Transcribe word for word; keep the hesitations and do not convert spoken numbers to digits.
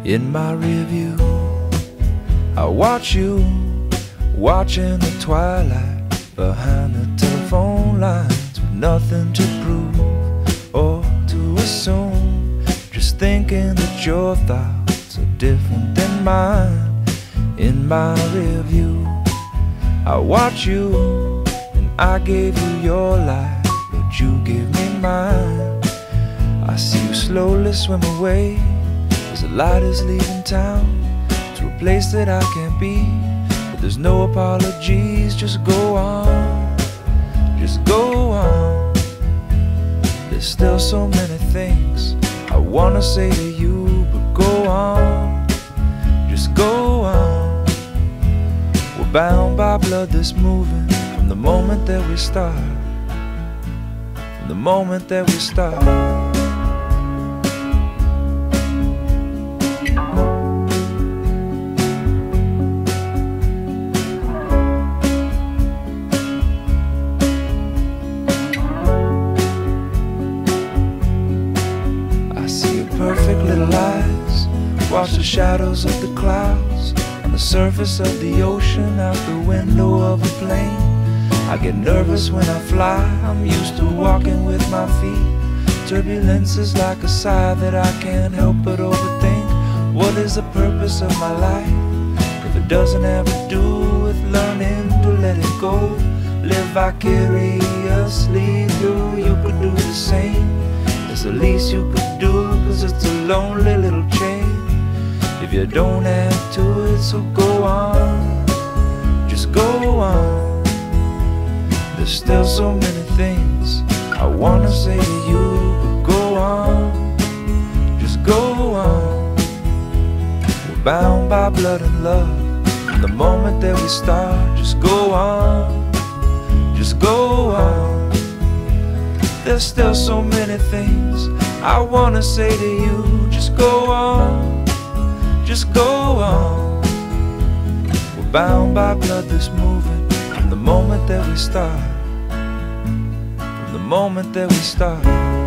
in my rear view. I watch you watching the twilight behind the telephone lines, with nothing to prove or to assume, just thinking that your thoughts are different than mine in my rear view. I watch you and I gave you your life, but you gave me mine. I see you slowly swim away as the light is leaving town to a place that I can't be, but there's no apologies. Just go on, just go on. There's still so many things I wanna say to you, but go on, just go on. We're bound by blood that's moving from the moment that we start, from the moment that we start. Perfect little eyes watch the shadows of the clouds on the surface of the ocean out the window of a plane. I get nervous when I fly, I'm used to walking with my feet. Turbulence is like a sigh that I can't help but overthink. What is the purpose of my life if it doesn't have to do with learning to let it go? Live vicariously through, you could do the same. It's the least you could do, cause it's a lonely little chain if you don't add to it. So go on, just go on. There's still so many things I wanna say to you, but go on, just go on. We're bound by blood and love from the moment that we start. Just go on, just go on. There's still so many things I wanna say to you. Just go on, just go on. We're bound by blood that's moving from the moment that we start, from the moment that we start.